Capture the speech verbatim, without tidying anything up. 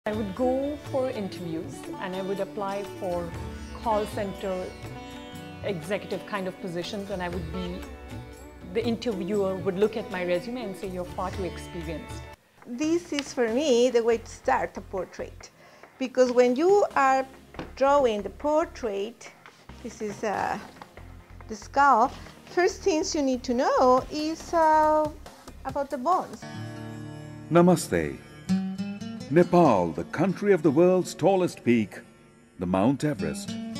I would go for interviews and I would apply for call center executive kind of positions, and I would be, the interviewer would look at my resume and say, you're far too experienced. This is for me the way to start a portrait, because when you are drawing the portrait, this is uh, the skull, first things you need to know is uh, about the bones. Namaste. Nepal, the country of the world's tallest peak, the Mount Everest.